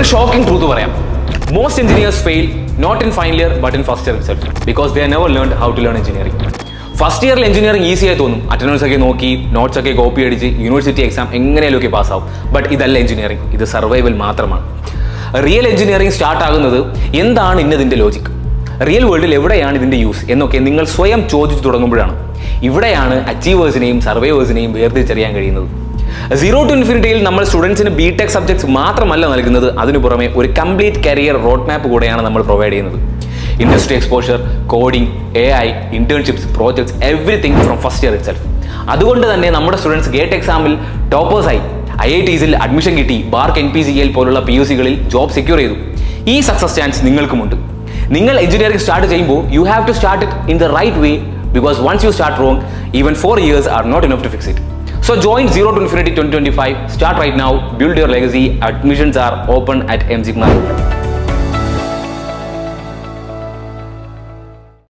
ഒരു shocking truth പറയാം. Most engineers fail not in final year but in first year itself because they have never learned how to learn engineering. First ഇയറിൽ engineering easy ആയി തോന്നും. Attendance ഒക്കെ നോക്കി notes ഒക്കെ copy അടിച്ച് university exam എങ്ങനെയാലും ഒക്കെ പാസ്സാവും. ബട്ട് ഇതല്ല എഞ്ചിനീയറിംഗ്, ഇത് സർവൈവൽ മാത്രമാണ്. റിയൽ എഞ്ചിനീയറിംഗ് സ്റ്റാർട്ട് ആകുന്നത് എന്താണ് ഇന്നതിൻ്റെ ലോജിക്, റിയൽ വേൾഡിൽ എവിടെയാണ് ഇതിൻ്റെ യൂസ് എന്നൊക്കെ നിങ്ങൾ സ്വയം ചോദിച്ചു തുടങ്ങുമ്പോഴാണ് ഇവിടെയാണ് അച്ചീവേഴ്സിനെയും സർവൈവേഴ്സിനെയും വേർതിരിച്ചറിയാൻ കഴിയുന്നത്. 0 to Infinity നമ്മൾ സ്റ്റുഡൻസിന് ബിടെക് സബ്ജക്ട്സ് മാത്രമല്ല നൽകുന്നത്, അതിനു പുറമെ ഒരു കംപ്ലീറ്റ് കരിയർ റോഡ് മാപ്പ് കൂടെയാണ് നമ്മൾ പ്രൊവൈഡ് ചെയ്യുന്നത്. Industry exposure, coding, AI, internships, projects, everything from first year itself. അതുകൊണ്ട് തന്നെ നമ്മുടെ സ്റ്റുഡൻസ് ഗേറ്റ് എക്സാമിൽ ടോപ്പേഴ്സായി IITസിൽ അഡ്മിഷൻ കിട്ടി, ബാർക്ക് NPCL പോലുള്ള PUCകളിൽ ജോബ് സെക്യൂർ ചെയ്തു. ഈ സക്സസ് ചാൻസ് നിങ്ങൾക്കുമുണ്ട്. നിങ്ങൾ എഞ്ചിനീയറിംഗ് സ്റ്റാർട്ട് ചെയ്യുമ്പോൾ you have to start it in the right way because once you start wrong, even 4 years are not enough to fix it. So join 0 to Infinity 2025. Start right now. Build your legacy. Admissions are open at MSigma.